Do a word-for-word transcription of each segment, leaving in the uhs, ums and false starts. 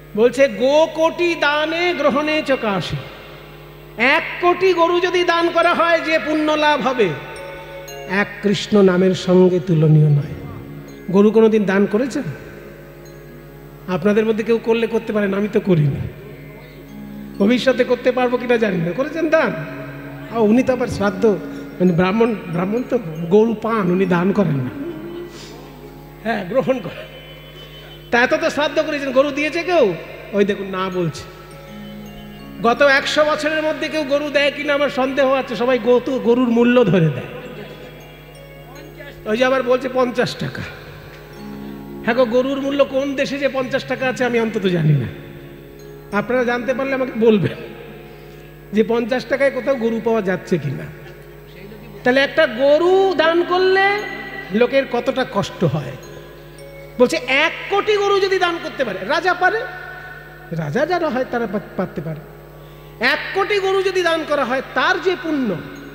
বলছে গো কোটি দানে গ্রহণে চকাশি, এক কোটি গরু যদি দান করা হয় যে পুণ্য লাভ হবে এক কৃষ্ণ নামের সঙ্গে তুলনীয় নয়। গরু কোনোদিন দান করেছেন? আপনাদের মধ্যে কেউ করলে করতে পারেন, আমি তো করি না, ভবিষ্যতে করতে পারবো কিনা জানি না। করেছেন দান? আর উনি তো আবার শ্রাদ্ধ, মানে ব্রাহ্মণ, ব্রাহ্মণ তো গরু পান, উনি দান করেন না, হ্যাঁ গ্রহণ করেন। তা এত তো শ্রাদ্ধ করেছেন, গরু দিয়েছে কেউ? ওই দেখুন না বলছে। গত একশো বছরের মধ্যে কেউ গরু দেয় কিনা আমার সন্দেহ আছে, সবাই গরুর মূল্য ধরে দেয়। ওই যে আবার বলছে পঞ্চাশ টাকা। হ্যাঁ গো, গরুর মূল্য কোন দেশে যে পঞ্চাশ টাকা আছে আমি অন্তত জানি না, আপনারা জানতে পারলে আমাকে বলবেন যে পঞ্চাশ টাকায় কোথাও গরু পাওয়া যাচ্ছে কিনা। তাহলে একটা গরু দান করলে লোকের কতটা কষ্ট হয়। বলছে এক কোটি গরু যদি দান করতে পারে, রাজা পারে, রাজা যারা হয় তারা পারতে পারে, এক কোটি গরু যদি দান করা হয় তার যে পুণ্য,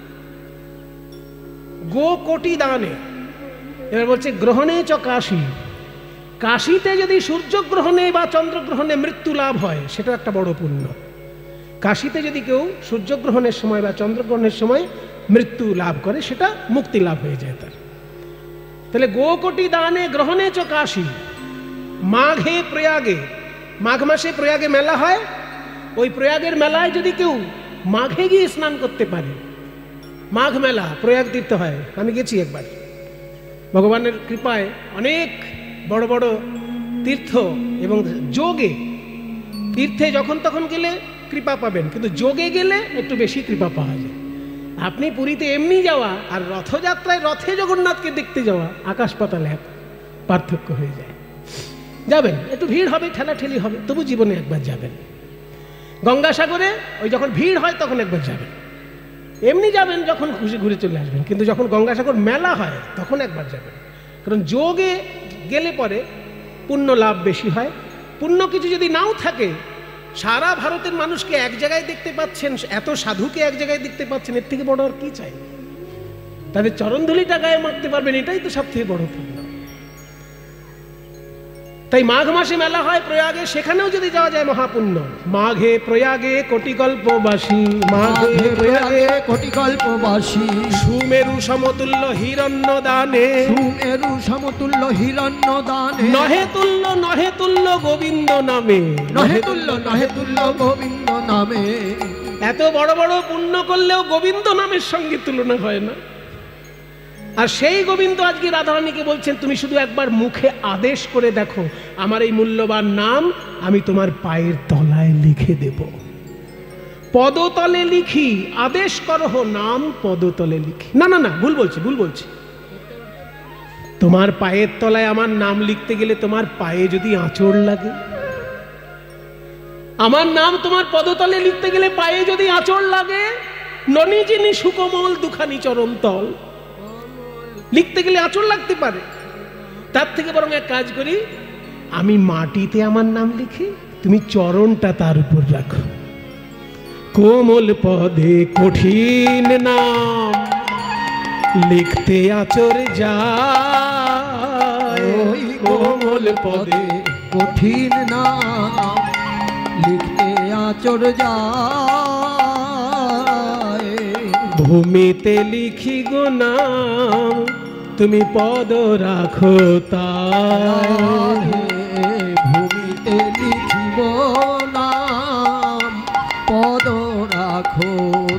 গো কোটি দানে। এবার বলছে গ্রহণে চ কাশী, কাশীতে যদি সূর্যগ্রহণে বা চন্দ্রগ্রহণে মৃত্যু লাভ হয় সেটা একটা বড় পুণ্য। কাশীতে যদি কেউ সূর্যগ্রহণের সময় বা চন্দ্রগ্রহণের সময় মৃত্যু লাভ করে সেটা মুক্তি লাভ হয়ে যায় তার। তাহলে গো কোটি দানে গ্রহণে চ কাশী। মাঘে প্রয়াগে, মাঘ মাসে প্রয়াগে মেলা হয়, ওই প্রয়াগের মেলায় যদি কেউ মাঘে গিয়ে স্নান করতে পারে, মাঘ মেলা প্রয়াগ তীর্থ হয়, আমি গেছি একবার, ভগবানের কৃপায় অনেক বড় বড় তীর্থ, এবং যোগে তীর্থে যখন তখন গেলে কৃপা পাবেন, কিন্তু যোগে গেলে একটু বেশি কৃপা পাওয়া যায়। আপনি পুরীতে এমনি যাওয়া আর রথযাত্রায় রথে জগন্নাথকে দেখতে যাওয়া আকাশ পাতাল এক পার্থক্য হয়ে যায়। যাবেন, একটু ভিড় হবে, ঠেলাঠেলি হবে, তবু জীবনে একবার যাবেন। গঙ্গাসাগরে ওই যখন ভিড় হয় তখন একবার যাবেন, এমনি যাবেন যখন খুশি ঘুরে চলে আসবেন, কিন্তু যখন গঙ্গাসাগর মেলা হয় তখন একবার যাবেন। কারণ যোগে গেলে পরে পুণ্য লাভ বেশি হয়। পুণ্য কিছু যদি নাও থাকে, সারা ভারতের মানুষকে এক জায়গায় দেখতে পাচ্ছেন, এত সাধুকে এক জায়গায় দেখতে পাচ্ছেন, এর থেকে বড় আর কি চাই? তাদের চরণধুলিটা গায়ে মারতে পারবেন, এটাই তো সব থেকে বড় পুণ্য। তাই মাঘ মাসে মেলা হয় প্রয়াগে, সেখানেও যদি যাওয়া যায় মহাপুণ্য। মাঘে প্রয়াগে কোটিকল্পবাসী, মাঘে প্রয়াগে কোটিকল্পবাসী, সুমেরু সমতুল্য হিরণ্য দানে, সুমেরু সমতুল্য হিরণ্য দানে, নহে তুল্য নহে তুল্য গোবিন্দ নামে, নহে তুল্য নহে তুল্য গোবিন্দ নামে। এত বড় বড় পুণ্য করলেও গোবিন্দ নামের সঙ্গে তুলনা হয় না। আর সেই গোবিন্দ আজকে রাধারানীকে বলছেন, তুমি শুধু একবার মুখে আদেশ করে দেখো, আমার এই মূল্যবান নাম আমি তোমার পায়ের তলায় লিখে দেব। পদতলে লিখি, আদেশ করো নাম পদতলে লিখি। না না না ভুল বলছি, ভুল বলছি। তোমার পায়ের তলায় আমার নাম লিখতে গেলে তোমার পায়ে যদি আঁচড় লাগে, আমার নাম তোমার পদতলে লিখতে গেলে পায়ে যদি আঁচড় লাগে, ননি যিনি সুকোমল দুখানি চরণ তল, লিখতে গেলে আঁচড় লাগতে পারে। তার থেকে বরং এক কাজ করি, আমি মাটিতে আমার নাম লিখি, তুমি চরণটা তার উপর রাখো। কোমল পদে কঠিন নাম লিখতে আঁচড় যায়, কোমল পদে কঠিন নাম লিখতে আঁচড় যায়। ভূমিতে লিখি গো নাম তুমি পদ রাখো তাই, ভূমিতে লিখিব নাম পদ রাখো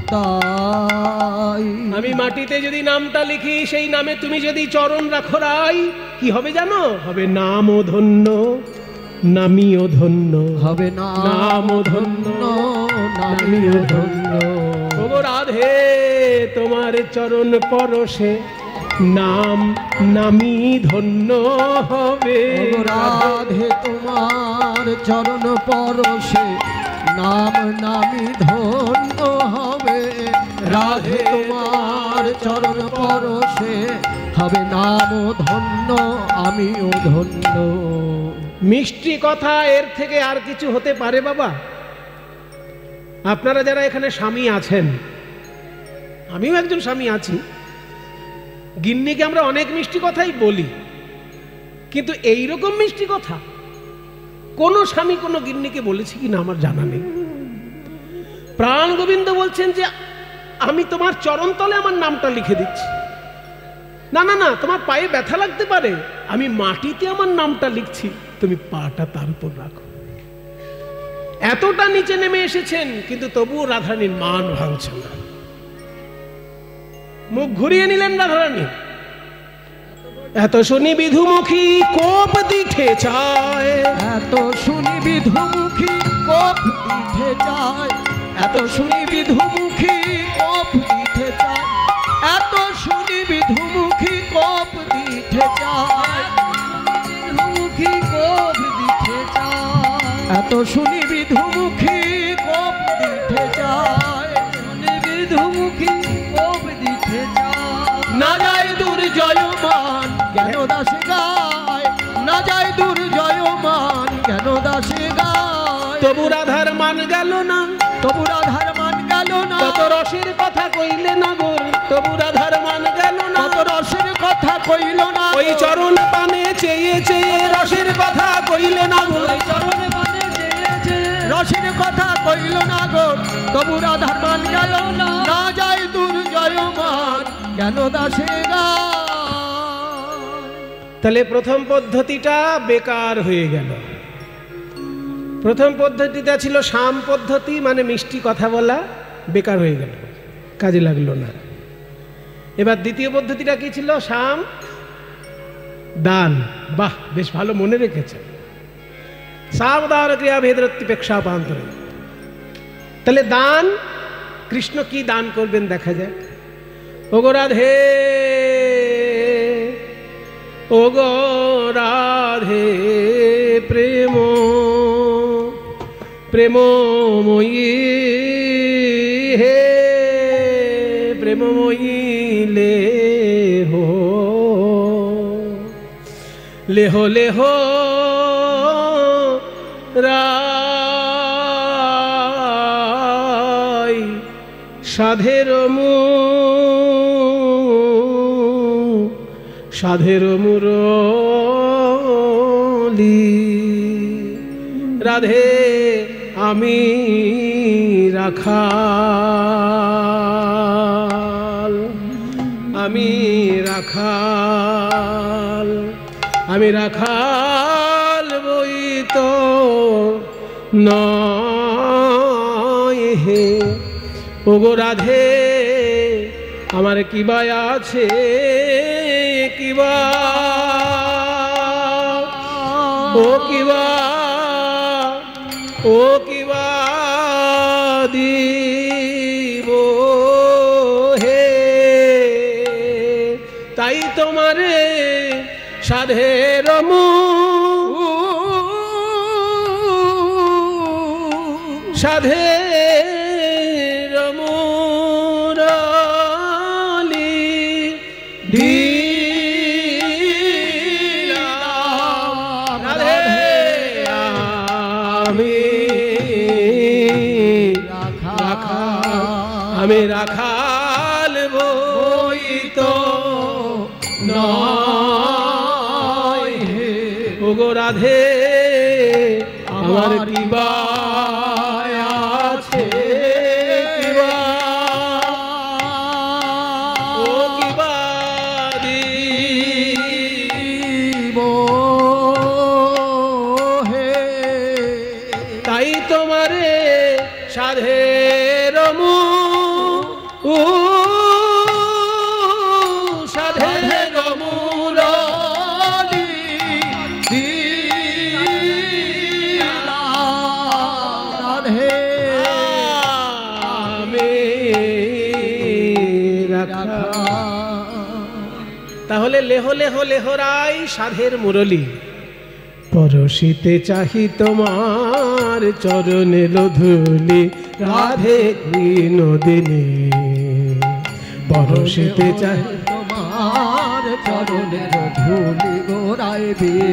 তাই। আমি মাটিতে যদি নামটা লিখি, সেই নামে তুমি যদি চরণ রাখো রাই, কি হবে জানো? হবে নাম ও ধন্য, নামিও ধন্য, হবে নাম ধন্য, নামিও ধন্য। ওগো রাধে, তোমার চরণ পরশে নাম নামি ধন্য হবে। রাধে, তোমার চরণ পরশে নাম নামি ধন্য হবে। রাধে, তোমার চরণ পরশে হবে নাম ধন্য, আমিও ধন্য। মিষ্টি কথা এর থেকে আর কিছু হতে পারে বাবা? আপনারা যারা এখানে স্বামী আছেন, আমিও একজন স্বামী আছি, গিন্নিকে আমরা অনেক মিষ্টি কথাই বলি, কিন্তু এইরকম মিষ্টি কথা কোনো স্বামী কোনো গিন্নিকে বলেছে কি না আমার জানা নেই। প্রাণ গোবিন্দ বলছেন যে আমি তোমার চরণতলে আমার নামটা লিখে দিচ্ছি। না না না, তোমার পায়ে ব্যথা লাগতে পারে, আমি মাটিতে আমার নামটা লিখছি, তুমি পাটা তার উপর রাখো। এতটা নিচে নেমে এসেছেন, কিন্তু তবুও রাধারানীর মান ভাঙছে না। মুখ ঘুরিয়ে নিলেন রাধারানী। এত শুনি বিধুমুখী কোপ দিঠে চায়, এত শুনি বিধুমুখী কোপ দিঠে চায়, এত শুনি বিধুমুখী কোপ দিঠে চায়, এত শুনি বিধুমুখী কোপ দিঠে চায়, বিধুমুখী কোপ দিঠে চায়, এত শুনি বিধুমুখী কোপ দিঠে চায়, শুনি বিধুমুখী কোপ দিঠে চায়। না যায় দুর্জয়মান জ্ঞান দাসে গায়, না যায় দুর্জয়মান জ্ঞান দাসে গায়। তবু রাধার মান গেল না, তবু রাধার মান গেল না, কত রসের কথা কইলে না গো, তবু রাধার মান গেল না, কত রসের কথা কইল না, ওই চরণ পানে চেয়ে চেয়ে রসের কথা কইলে না গো, চরণ পানে চেয়ে চেয়ে রসের কথা কইল না গো, তবু রাধার মান গেল না, না যায় দুর্জয়মান জ্ঞান দাসে গায়। তাহলে প্রথম পদ্ধতিটা বেকার হয়ে গেল। প্রথম পদ্ধতিটা ছিল শাম পদ্ধতি, মানে মিষ্টি কথা বলা, বেকার হয়ে গেল, কাজে লাগলো না। এবার দ্বিতীয় পদ্ধতিটা কি ছিল? শাম দান। বাহ, বেশ ভালো মনে রেখেছে। সাবধান ক্রিয়া ভেদরত্তিপেক্ষা পান্তর। তাহলে দান, কৃষ্ণ কি দান করবেন দেখা যায়। ওগো রাধে, ওগো রাধে প্রেম প্রেমময়ী হে প্রেমময়ী লেহো লেহো লেহো রাই সাধের মু সাধের মুরলি। রাধে আমি রাখাল, আমি রাখাল, আমি রাখাল বই তো নয় হে। ওগো রাধে আমার কিবা আছে, কিবা ও কিবা ও কিবা দিব হে। তাই তোমারে সাধের মু সাধের মুরলি দিলাম। রাধে আমি আমি রাখাল বই তো নয় হে। ওগো রাধে আমার কিবা আছে, কিবা ও কিবা দিব হে। তাই তোমারে সাধের মু সাধের মুরলি দিলাম। রাধে আমি রাখাল। তাহলে লেহ লেহ লেহরাই সাধের মুরলি। পরশিতে চাহি তোমার চরণের ধুলি, রাধে বিনোদিনী। পরশিতে চাহি তোমার চরণের ধুলি গোরায়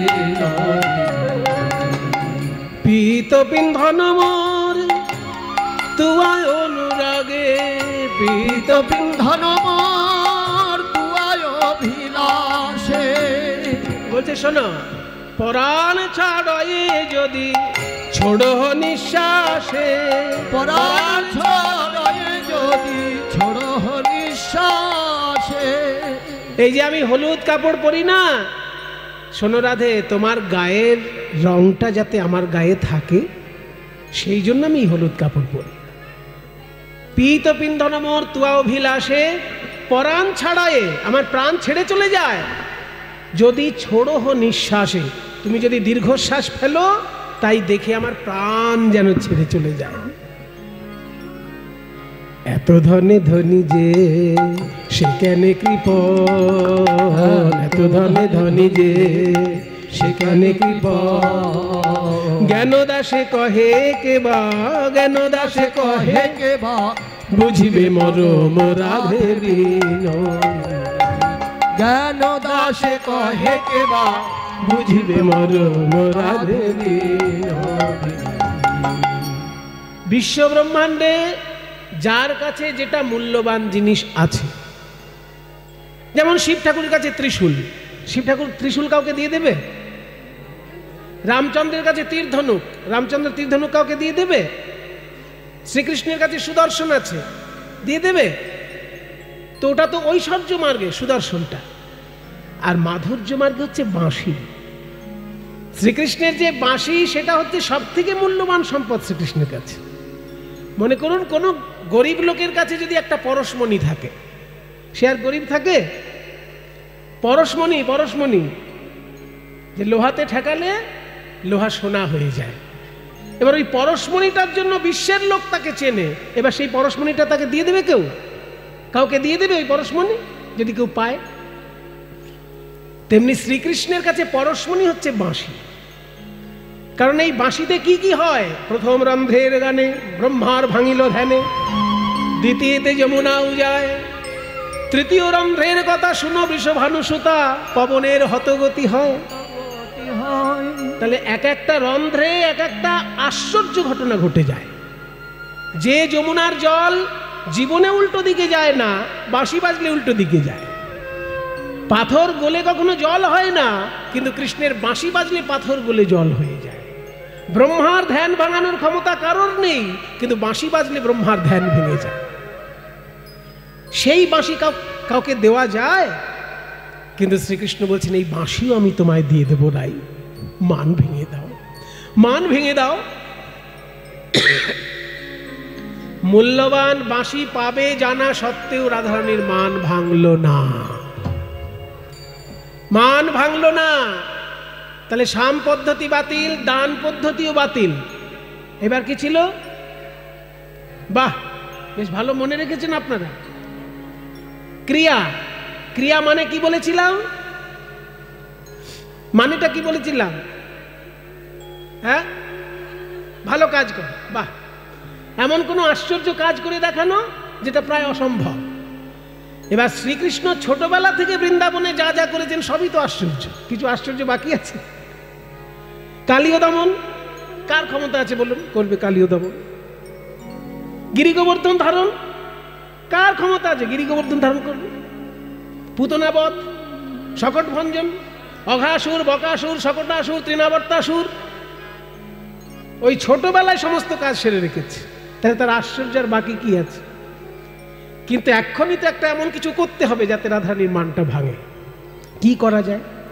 বিনোদিনী। পীত পিন্ধন মোর তুয়ায় অনুরাগে, পীত পিন্ধন মোর তুয়ায় অভিলাষে। বলছে শোনো, পরাণ ছাড়য়ে যদি ছোড়ো নিঃশ্বাসে, পরাণ ছাড়য়ে যদি ছোড়ো নিঃশ্বাসে। এই যে আমি হলুদ কাপড় পরি না, শোনো রাধে, তোমার গায়ের রংটা যাতে আমার গায়ে থাকে সেই জন্য আমি হলুদ কাপড় পরি। পীত পিন্ধন মোর তুয়া অভিলাষে, পরাণ ছাড়ায়ে, আমার প্রাণ ছেড়ে চলে যায় যদি ছোড়ো নিঃশ্বাসে, তুমি যদি দীর্ঘশ্বাস ফেলো তাই দেখে আমার প্রাণ যেন ছেড়ে চলে যায়। এত ধনে ধনী যে সে কেন কৃপণ, এত ধনে ধনী যে সে কেন কৃপণ। জ্ঞান দাসে কহে কে বা, জ্ঞান দাসে কহে কে বা, বুঝিবে মরম রাধে বিন। জ্ঞান দাসে কহে কে বা, বুঝিবে মরম রাধে বিন। বিশ্ব ব্রহ্মাণ্ডে যার কাছে যেটা মূল্যবান জিনিস আছে, যেমন শিব ঠাকুরের কাছে ত্রিশূল, শিব ঠাকুর ত্রিশূল কাউকে দিয়ে দেবে? রামচন্দ্রের কাছে তীর ধনুক, রামচন্দ্র তীর ধনুক কাউকে দিয়ে দেবে? শ্রীকৃষ্ণের কাছে সুদর্শন আছে, দিয়ে দেবে? তো ওটা তো ঐশ্বর্য মার্গে সুদর্শনটা, আর মাধুর্য মার্গে হচ্ছে বাঁশি। শ্রীকৃষ্ণের যে বাঁশি সেটা হচ্ছে সব থেকে মূল্যবান সম্পদ শ্রীকৃষ্ণের কাছে। মনে করুন কোন গরিব লোকের কাছে যদি একটা পরশমণি থাকে, সে আর গরিব থাকে? পরশমণি, পরশমণি যে লোহাতে ঠেকালে লোহা সোনা হয়ে যায়। এবার ওই পরশমণিটার জন্য বিশ্বের লোক তাকে চেনে, এবার সেই পরশমণিটা তাকে দিয়ে দেবে কেউ? কাউকে দিয়ে দেবে ওই পরশমণি যদি কেউ পায়? তেমনি শ্রীকৃষ্ণের কাছে পরশমণি হচ্ছে বাঁশি। কারণ এই বাঁশিতে কি কি হয়? প্রথম রন্ধ্রের গানে ব্রহ্মার ভাঙিল ধ্যানে, দ্বিতীয়তে যমুনা উজায়, তৃতীয় রন্ধ্রের কথা শুনো বৃষভানুসুতা, পবনের হতগতি হয়। তাহলে এক একটা রন্ধ্রে এক একটা আশ্চর্য ঘটনা ঘটে যায়। যে যমুনার জল জীবনে উল্টো দিকে যায় না, বাঁশি বাজলে উল্টো দিকে যায়। পাথর গলে কখনো জল হয় না, কিন্তু কৃষ্ণের বাঁশি বাজলে পাথর গলে জল হয়ে যায়। ব্রহ্মার ধ্যান ভাঙানোর ক্ষমতা কারোর নেই, কিন্তু বাঁশি বাজলে ব্রহ্মার ধ্যান ভেঙে যায়। সেই বাঁশি কাউকে দেওয়া যায়? কিন্তু শ্রীকৃষ্ণ বলছেন এই বাঁশিও আমি তোমায় দিয়ে দেবো রাই, মান ভেঙে দাও, মান ভেঙে দাও। মূল্যবান বাঁশি পাবে জানা সত্ত্বেও রাধারানীর মান ভাঙল না, মান ভাঙল না। তাহলে সাম পদ্ধতি বাতিল, দান পদ্ধতিও বাতিল। এবার কি ছিল? বাহ, বেশ ভালো মনে রেখেছেন আপনারা। ক্রিয়া, ক্রিয়া মানে কি বলেছিলাম? মানেটা কি বলেছিলাম? হ্যাঁ, ভালো কাজ করে। বাহ, এমন কোনো আশ্চর্য কাজ করে দেখানো যেটা প্রায় অসম্ভব। এবার শ্রীকৃষ্ণ ছোটবেলা থেকে বৃন্দাবনে যা যা করেছেন সবই তো আশ্চর্য, কিছু আশ্চর্য বাকি আছে। কালীয় দমন কার ক্ষমতা আছে বলুন? করবে কালীয় দমন। গিরি গোবর্ধন ধারণ কার ক্ষমতা আছে? গিরি গোবর্ধন ধারণ করবে। পুতনাবধ, শকট ভঞ্জন, অঘাসুর, বকাসুর, শকটাসুর, তৃণাবর্তাসুর, ওই ছোটবেলায় সমস্ত কাজ সেরে রেখেছে। তাহলে তার আশ্চর্য আর বাকি কি আছে? কিন্তু এক্ষুনি তো একটা এমন কিছু করতে হবে যাতে রাধারানীর মানটা ভাঙে। কি করা যায়?